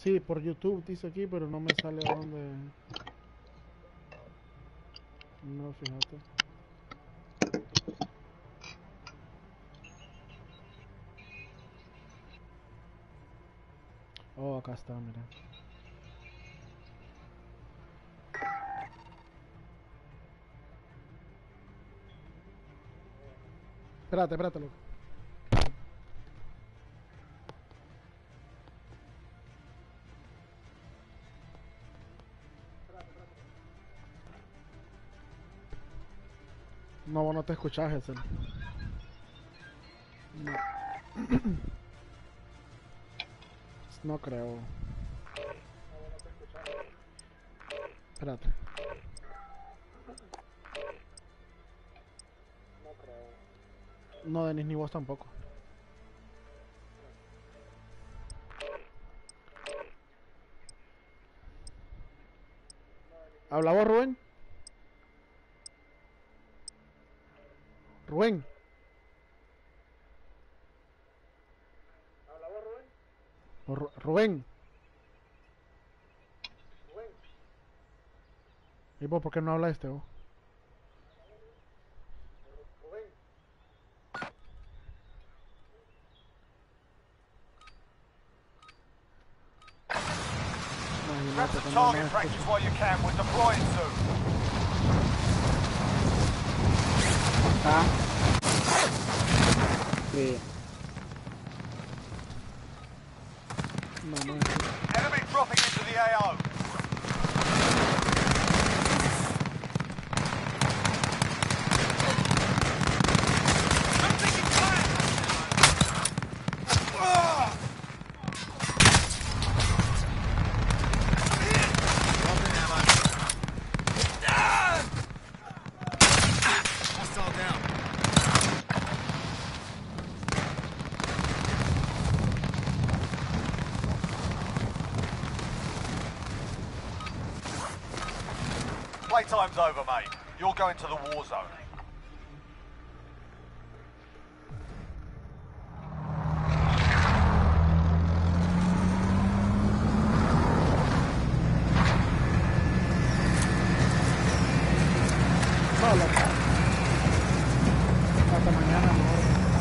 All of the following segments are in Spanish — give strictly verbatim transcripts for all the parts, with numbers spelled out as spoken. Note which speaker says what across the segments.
Speaker 1: Sí, por YouTube dice aquí, pero no me sale a dónde. No, fíjate. Oh, acá está, mira. Espérate, espérate, loco. No, vos no te escuchás, Edsel. No. No creo. Espérate. No, Denis, ni vos tampoco. ¿Habla vos, Rubén? Rubén. ¿Habla vos, Rubén? Ru Rubén. ¿Y vos por qué no habla este, vos?
Speaker 2: Grab some target practice while you can. We're deploying soon.
Speaker 3: Ah. Sí.
Speaker 1: No, no.
Speaker 2: Enemy dropping into the A O. Playtime's over, mate. You're going to the war zone.
Speaker 1: Solo. Hasta mañana, amor.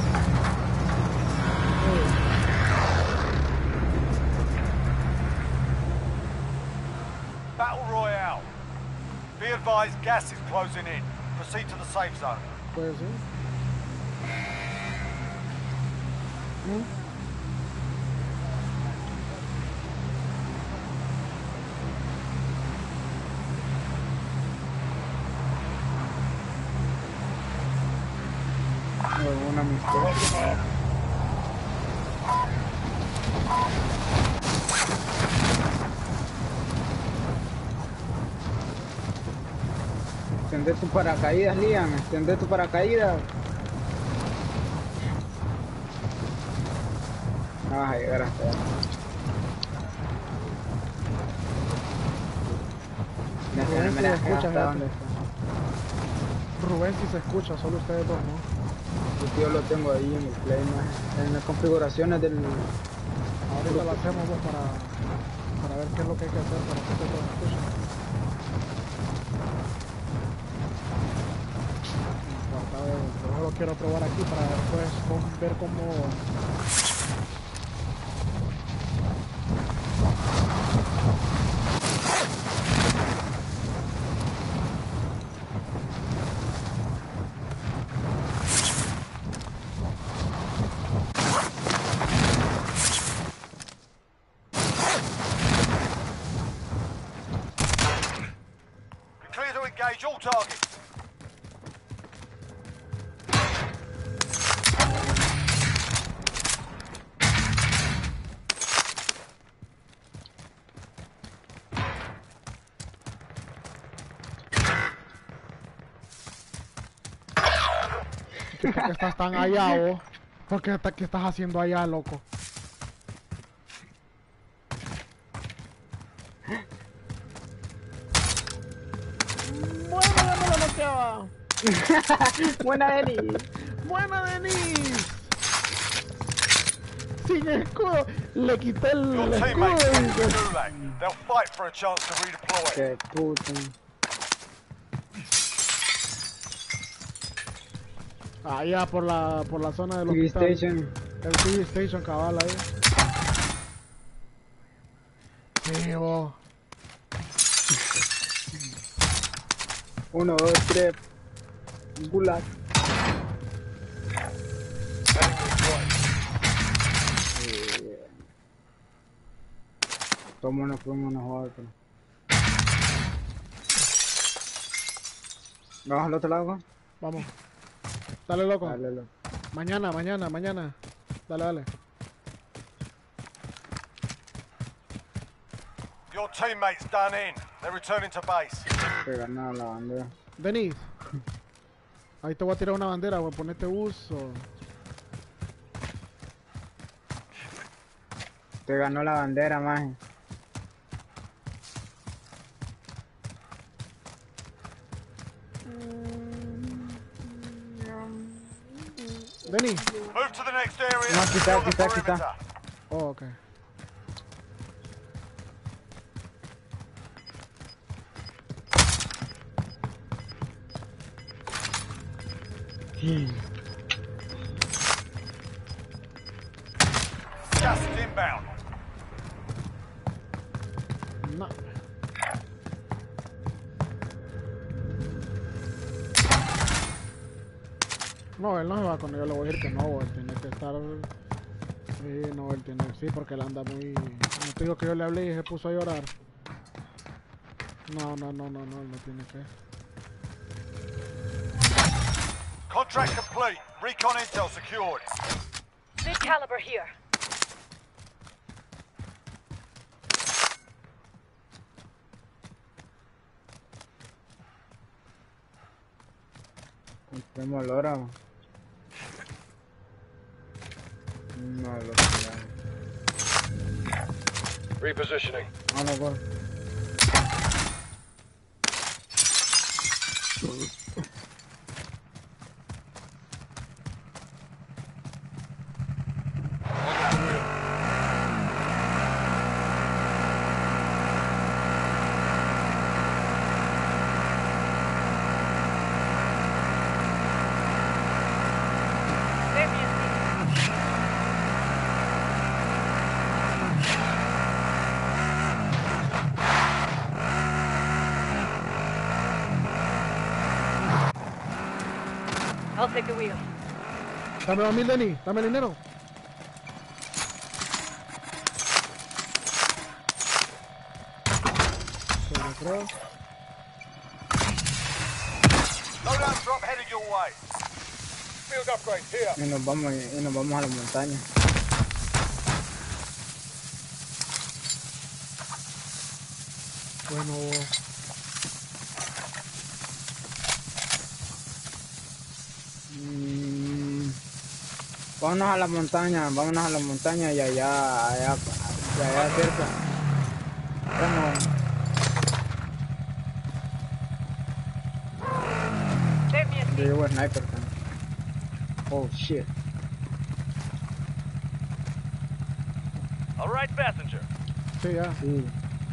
Speaker 2: Battle Royale. Be advised, gas is closing in. Proceed to the safe zone.
Speaker 1: Puede ser. ¿Mm?
Speaker 3: Una amistad. Extende tu paracaídas, Liam. Extende tu paracaídas. No vas a llegar hasta allá. Ya se
Speaker 1: Rubén,
Speaker 3: me
Speaker 1: si
Speaker 3: la
Speaker 1: se escucha,
Speaker 3: hasta dónde
Speaker 1: fíjate.
Speaker 3: está.
Speaker 1: Rubén, si se escucha, solo ustedes dos, ¿no?
Speaker 3: Yo lo tengo ahí en el play, ¿no? En las configuraciones del...
Speaker 1: Ahorita lo hacemos pues, para, para ver qué es lo que hay que hacer para que ustedes lo escuchen. Trata de, yo lo quiero probar aquí para después con, ver cómo...
Speaker 2: Clear to engage all targets.
Speaker 1: ¿Por qué estás tan allá, vos? ¿Por qué, qué estás haciendo allá, loco? Bueno, ya me lo noqueaba.
Speaker 3: Buena, Denis.
Speaker 1: Buena, Denis. sin escudo. Le quité el,
Speaker 2: Your
Speaker 1: el escudo.
Speaker 2: teammates
Speaker 1: y
Speaker 2: heading to
Speaker 1: dice,
Speaker 2: Gulag. They'll fight for a chance to redeploy.
Speaker 3: Qué puta.
Speaker 1: allá por la, por la zona del
Speaker 3: T V
Speaker 1: hospital.
Speaker 3: Station.
Speaker 1: El T V Station cabal ahí. Sí, vos.
Speaker 3: Uno, dos, tres. Gulag.
Speaker 2: Heading this way.
Speaker 3: Eh, Vámonos, vámonos a otro. ¿Vamos al otro lado?
Speaker 1: Vamos. Dale, loco.
Speaker 3: Dale, loco.
Speaker 1: Mañana, mañana, mañana. Dale, dale.
Speaker 2: Your teammates done in. They're returning to base.
Speaker 3: Que ganaba la bandera.
Speaker 1: Denis. Ahí te voy a tirar una bandera, güey. Ponete uso.
Speaker 3: Te ganó la bandera, maje.
Speaker 1: Denis.
Speaker 2: Move to the next area.
Speaker 3: No,
Speaker 2: and
Speaker 3: quita,
Speaker 2: secure the
Speaker 3: quita, quita.
Speaker 2: perimeter.
Speaker 1: Oh, ok.
Speaker 3: Sí.
Speaker 2: Gas is inbound.
Speaker 1: No. No, él no se va con yo le voy a decir que no, él tiene que estar... Sí, no, él tiene... Sí, porque él anda muy... No te digo que yo le hablé y se puso a llorar. No, no, no, no, no, él no tiene que...
Speaker 2: Contract complete. Recon intel secured.
Speaker 4: Mid caliber here.
Speaker 3: Tenemos el oro. No, lo que
Speaker 2: Repositioning.
Speaker 3: Vamos, por.
Speaker 4: I'll take the wheel.
Speaker 1: Dame dos mil, Denis. Dame el dinero. Sobre tres.
Speaker 2: Loadout drop headed your way. Field upgrade here.
Speaker 3: Y nos vamos, y nos vamos a la montaña.
Speaker 1: Bueno,
Speaker 3: Mm, vámonos a la montaña, vámonos a la montaña y allá, allá, y allá cerca. Bueno,
Speaker 4: Let me
Speaker 3: yo llevo sniper también. Oh shit.
Speaker 2: All right, passenger.
Speaker 1: sí, ya.
Speaker 3: Sí.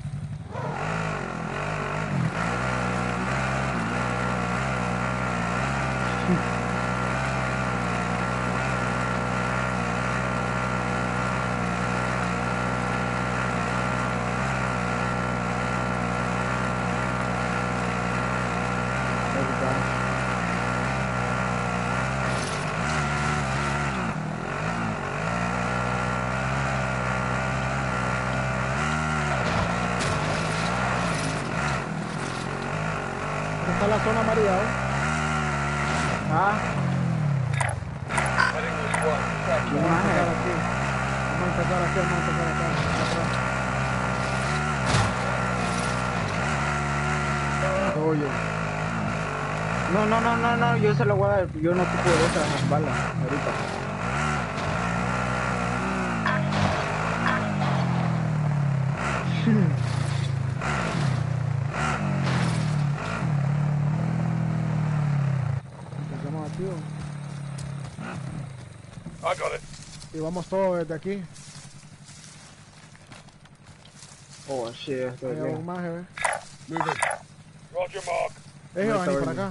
Speaker 1: Está la zona amarilla, ¿eh?
Speaker 3: Ah,
Speaker 2: Heading this way. Track
Speaker 3: ¿qué
Speaker 1: Vamos a
Speaker 3: más
Speaker 1: empezar
Speaker 3: es?
Speaker 1: aquí. Vamos a empezar aquí, vamos a empezar acá. Atrás. Oye.
Speaker 3: No, no, no, no, no, yo se lo voy a dar, yo no ocupo de esas balas ahorita.
Speaker 1: Empezamos aquí, ¿o?
Speaker 2: I got it.
Speaker 1: Y Y vamos todos desde aquí.
Speaker 3: Oh, shit, estoy
Speaker 1: Hay
Speaker 3: bien.
Speaker 1: aún más, eh.
Speaker 5: Moving. Roger, Mark.
Speaker 1: Ellos
Speaker 3: No
Speaker 1: van a ir
Speaker 3: está
Speaker 1: para
Speaker 3: bien.
Speaker 1: acá.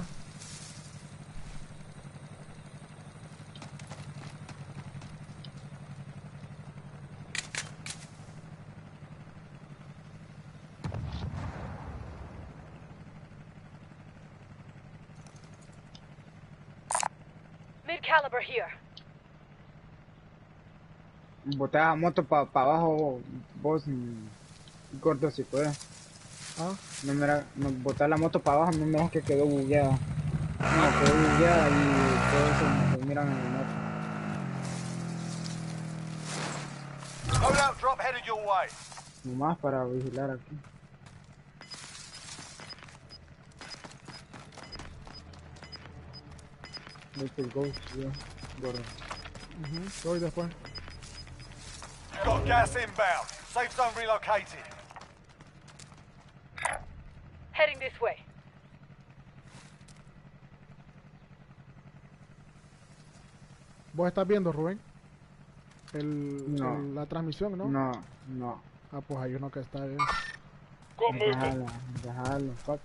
Speaker 4: Mid-caliber here.
Speaker 3: Boté la moto para pa abajo, vos, mm, gordo, si puedes.
Speaker 1: Ah,
Speaker 3: No mira, no, botar la moto para abajo, no me que quedó bugueada. No, quedó bugueada y todo eso me miran en la moto.
Speaker 2: Loadout drop headed your way.
Speaker 3: Nomás para vigilar aquí. Vete el ghost, yo, gordo.
Speaker 1: ujú, voy después.
Speaker 2: Got gas inbound. Safe zone relocated.
Speaker 4: Heading this way.
Speaker 1: ¿Vos estás viendo, Rubén? El,
Speaker 3: No.
Speaker 1: el- la transmisión, ¿no?
Speaker 3: No, no.
Speaker 1: Ah, pues hay uno que está bien.
Speaker 5: Got movement.
Speaker 3: Déjalo, déjalo, fuck.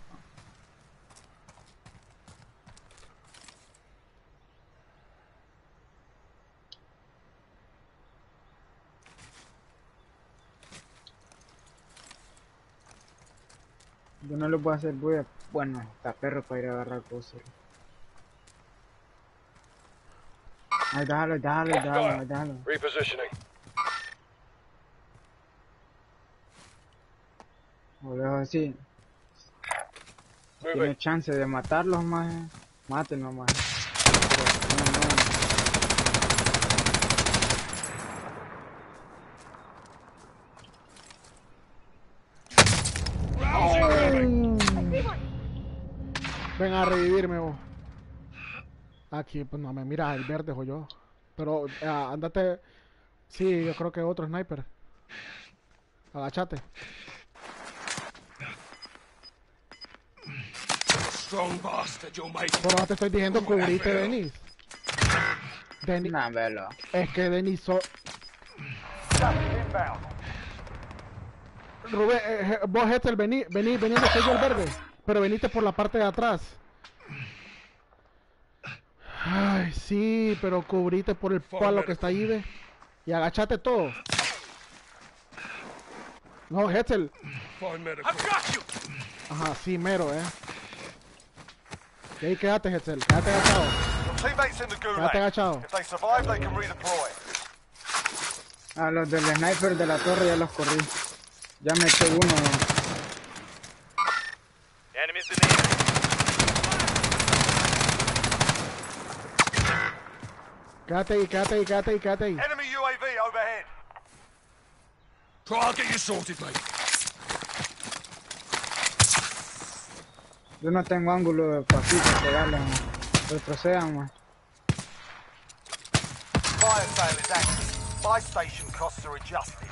Speaker 3: Yo no lo voy a hacer, voy a... Bueno, está perro para ir a agarrar cosas. Ay, déjalo, déjalo, déjalo, déjalo.
Speaker 5: Repositioning.
Speaker 3: O dejo así. Tiene
Speaker 5: Moving.
Speaker 3: chance de matarlos, más. Mátenlo, más. Pero, no, no.
Speaker 1: Ven a revivirme vos. Aquí, pues no me miras el verde o yo. Pero eh, andate. Sí, yo creo que otro sniper. Agachate.
Speaker 5: Strong bastard, you're making.
Speaker 1: Pero no te estoy diciendo cubrirte, Denis. Denis.
Speaker 3: Nah, velo.
Speaker 1: Es que Denis so...
Speaker 2: Gas inbound.
Speaker 1: Rubén, eh, eh, vos Hetzel, vení, vení, vení donde estoy yo el verde. Pero veniste por la parte de atrás. Ay, sí, pero cubrite por el palo que está ahí, ve. Y agachate todo. No, Hetzel.
Speaker 5: Find medical. I've got you.
Speaker 1: Ajá, sí, mero, eh. Y ahí quédate, Hetzel. Quédate agachado.
Speaker 2: Your teammates in the
Speaker 1: Quédate
Speaker 2: gulag.
Speaker 1: agachado.
Speaker 2: If they survive, they can redeploy.
Speaker 3: A los del sniper de la torre ya los corrí. Ya me eché uno.
Speaker 5: Enemies in the area.
Speaker 1: Quédate ahí, quédate ahí, quédate ahí, quédate ahí.
Speaker 2: Enemy U A V overhead.
Speaker 5: Try, I'll get you sorted, mate.
Speaker 3: Yo no tengo ángulo de pasito pegarle, man. Retrocedan, man.
Speaker 2: Fire sale is active. Buy station costs are adjusted.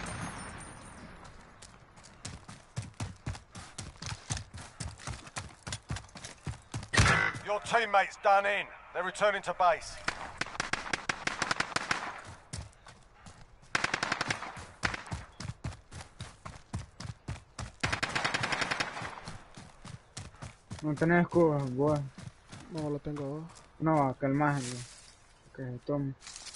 Speaker 2: Your teammates done in. They're returning to base.
Speaker 3: No tenés escudo, vos.
Speaker 1: No, lo tengo.
Speaker 3: No, aquel más, güey. Que se tome.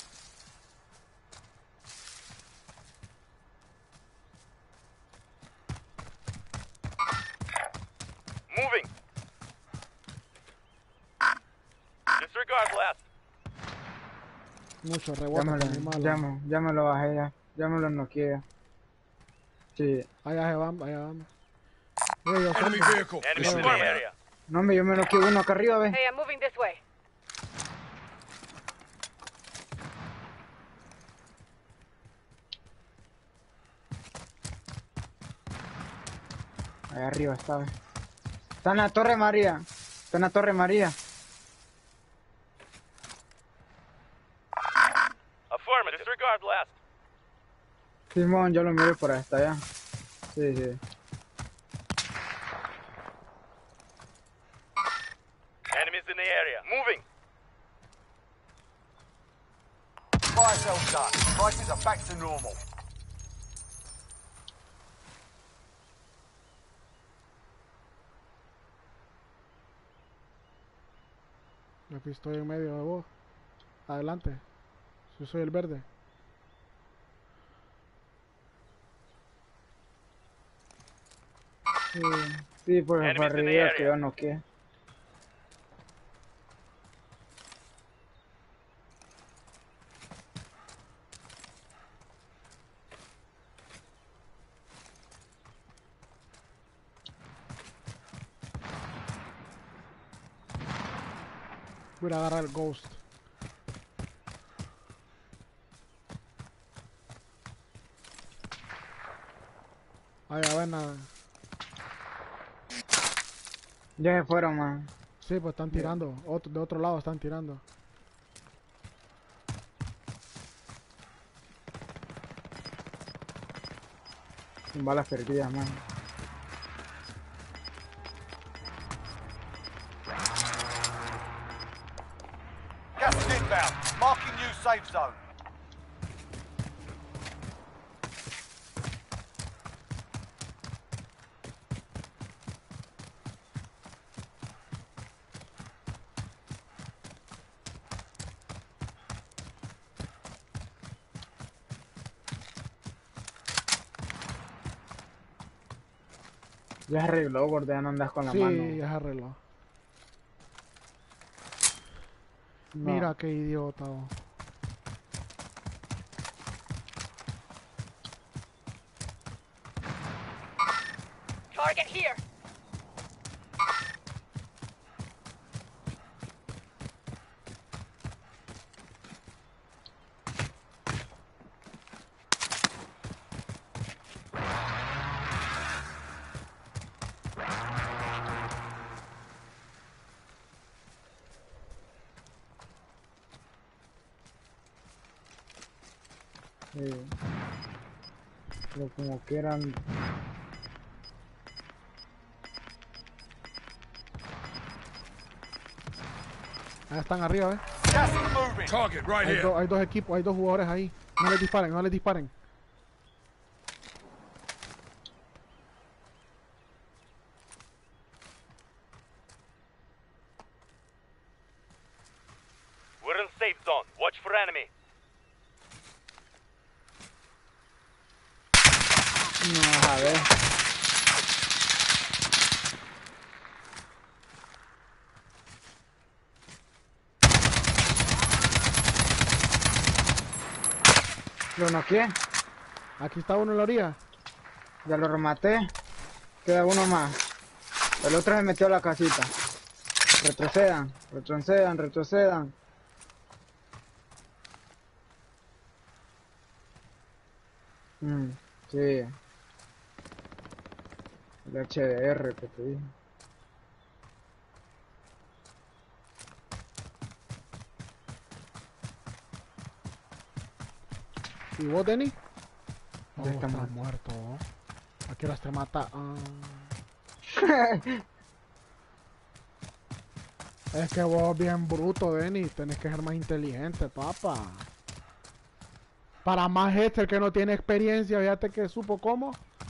Speaker 5: Moving. Disregard blast.
Speaker 1: Mucho
Speaker 3: Ya
Speaker 1: rebote,
Speaker 3: me,
Speaker 1: muy
Speaker 3: lo,
Speaker 1: malo.
Speaker 3: ya, me, ya me lo bajé ya. Ya me lo noqueé ya. Sí.
Speaker 1: Allá se van, allá van. Mira, yo
Speaker 5: Enemy
Speaker 1: cerca.
Speaker 5: vehicle. Enemy in the area.
Speaker 3: No, hombre, yo me noqueé uno acá arriba, ve.
Speaker 4: Hey, I'm moving this way.
Speaker 3: Allá arriba está, ve. Está en la Torre María. Está en la Torre María.
Speaker 5: Affirmative. Disregard blast.
Speaker 3: Simón, yo lo miré por hasta allá. Sí, sí.
Speaker 5: Enemies in the area. Moving.
Speaker 2: I S L done. Prices are back to normal.
Speaker 1: Aquí estoy en medio de vos. Adelante. Yo soy el verde.
Speaker 3: Sí, sí, porque
Speaker 5: Enemies
Speaker 3: para
Speaker 5: in the
Speaker 3: arriba
Speaker 5: area.
Speaker 3: que yo no quiero.
Speaker 1: Voy a agarrar el Ghost. Ahí, a ver, nada.
Speaker 3: Ya se fueron, man.
Speaker 1: Sí, pues están tirando. Otro, de otro lado están tirando.
Speaker 3: Sin balas perdidas, man.
Speaker 2: Gas is inbound. Marking new safe zone.
Speaker 3: Ya se arregló, gordo, ya no andas con la
Speaker 1: Sí,
Speaker 3: mano.
Speaker 1: ya se arregló.
Speaker 3: No.
Speaker 1: Mira qué idiota. Oh.
Speaker 4: Target here.
Speaker 3: Sí. Pero como quieran.
Speaker 1: Ahí están arriba, ¿eh?
Speaker 2: Gas is moving.
Speaker 5: Target right
Speaker 1: Hay, do- hay dos equipos, hay dos jugadores ahí. No les disparen, no les disparen.
Speaker 5: We're in safe zone. Watch for enemy.
Speaker 3: No, a ver. ¿Lo noqueé?
Speaker 1: Aquí está uno en la orilla.
Speaker 3: Ya lo rematé. Queda uno más. El otro se metió a la casita. Retrocedan, retrocedan, retrocedan. Mm, sí. El H D R que te dije.
Speaker 1: ¿Y vos, Denny?
Speaker 3: Ya
Speaker 1: Oh,
Speaker 3: está
Speaker 1: está
Speaker 3: muerto.
Speaker 1: muerto. ¿A qué horas te mata? Ah. Es que vos bien bruto, Denny. Tenés que ser más inteligente, papá. Para más Hester que no tiene experiencia, fíjate que supo cómo.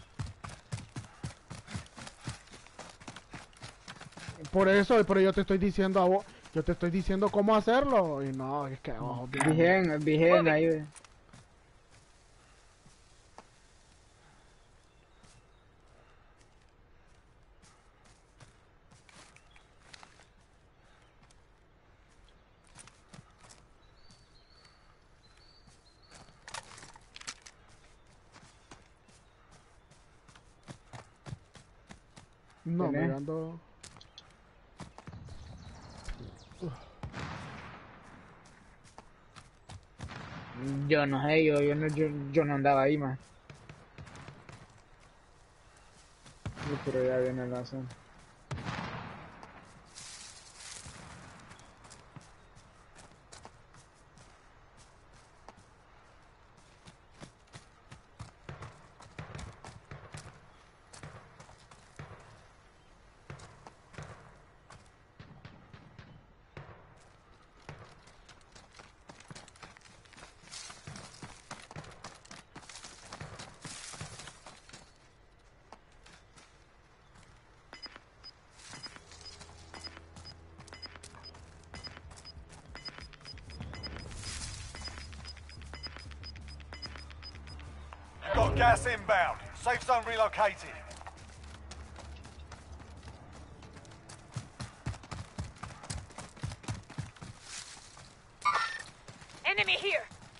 Speaker 1: Por eso, pero yo te estoy diciendo a vos, yo te estoy diciendo cómo hacerlo. Y no, es que oh, bien.
Speaker 3: Vigen, vigen ahí. Ve.
Speaker 1: No,
Speaker 3: ¿Tenés?
Speaker 1: mirando.
Speaker 3: Yo no sé, yo, yo, no, yo, yo no andaba ahí más. Sí, pero ya viene la zona.
Speaker 2: Gas inbound. Safe zone relocated.
Speaker 4: Enemy here.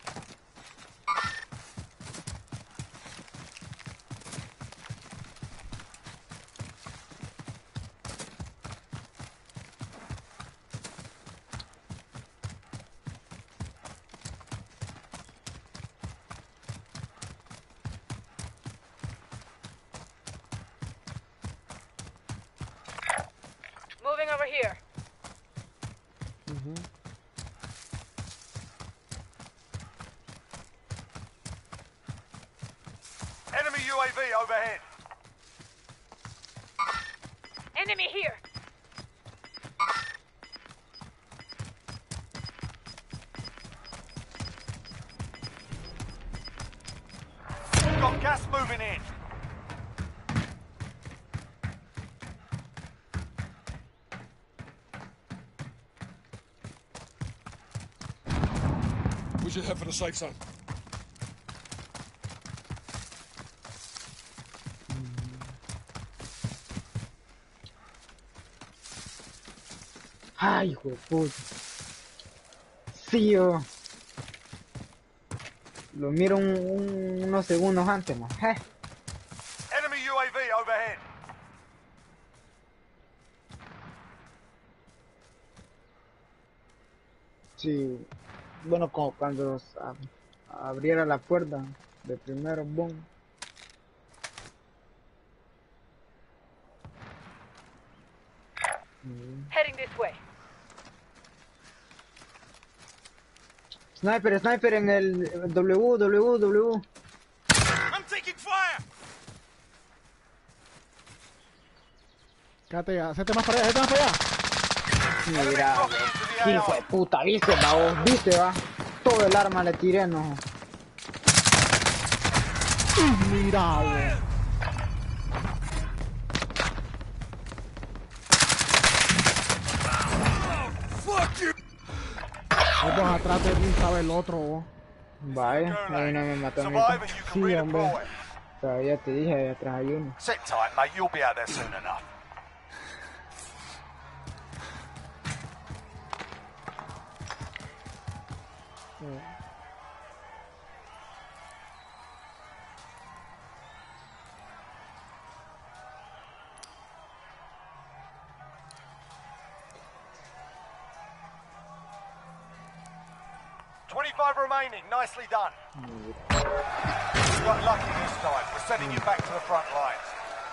Speaker 4: Moving over here.
Speaker 1: Ujú.
Speaker 2: Enemy U A V overhead.
Speaker 4: Enemy here.
Speaker 2: Got gas moving in.
Speaker 6: We should head for the safe zone.
Speaker 3: Ay, hijo de puta. Sí, yo. Lo miro un- un- unos segundos antes, man. Je.
Speaker 2: Enemy U A V overhead.
Speaker 3: Sí. Bueno, como cuando a- abriera la puerta de primero, boom.
Speaker 4: Heading this way.
Speaker 3: Sniper, sniper en el W, W, W.
Speaker 6: I'm taking fire!
Speaker 1: Quédate ya. Hacete más para allá. Hacete más para allá.
Speaker 3: Mira,
Speaker 2: dropping into the
Speaker 3: hijo
Speaker 2: A
Speaker 3: de
Speaker 2: R.
Speaker 3: puta, viste, va, vos, viste, va. Todo el arma le tiré, no.
Speaker 1: Mira, güey.
Speaker 6: Fuck you!
Speaker 1: Vos atrás de mí sabe el otro, vos.
Speaker 3: Vaya, ahí no me mató a mí.
Speaker 2: Survive and you can
Speaker 1: Sí, hombre.
Speaker 2: redeploy.
Speaker 3: Pero ya te dije, ahí atrás hay uno.
Speaker 2: Sit tight, mate. You'll be out there soon enough. twenty-five remaining. Nicely done. You got lucky this time. We're sending you back to the front lines.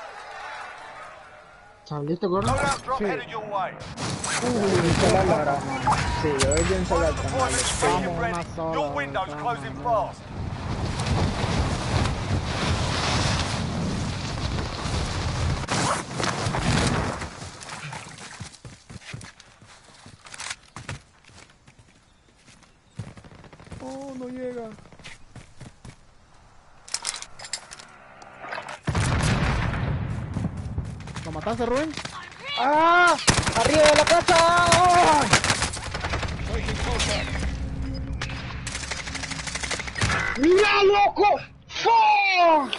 Speaker 3: ¿Estás listo, gordo?
Speaker 2: Loadout drop
Speaker 1: Sí.
Speaker 2: headed your way.
Speaker 3: Uy, bien solar la verdad, man. Sí, yo voy bien solar,
Speaker 2: Final
Speaker 3: carnal.
Speaker 2: deployment free and
Speaker 1: Vamos,
Speaker 2: ready.
Speaker 1: una sola,
Speaker 2: Your window's
Speaker 1: vamos,
Speaker 2: closing
Speaker 1: vamos.
Speaker 2: fast.
Speaker 1: Oh, no llega. ¿Lo mataste, Rubén?
Speaker 3: ¡Ah! ¡Arriba de la casa! ¡Oh! ¡Mira, loco! ¡Fuck!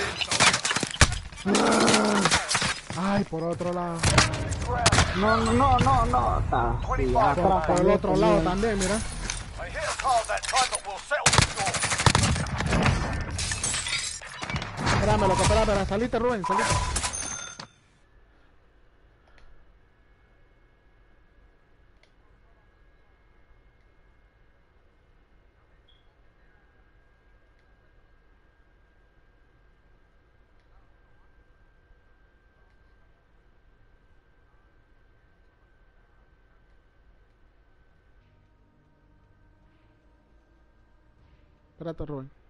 Speaker 1: Ay, por otro lado.
Speaker 3: No, no, no, no. Está, sí, ya,
Speaker 2: Por,
Speaker 3: atrás
Speaker 1: Por el
Speaker 3: también
Speaker 1: otro lado
Speaker 3: tenía.
Speaker 1: también, mira.
Speaker 2: They hit us hard that time, but we'll settle the score.
Speaker 1: Espérame, loco, espérame, espérame. Salite, Rubén, salite. Espérate, Rubén.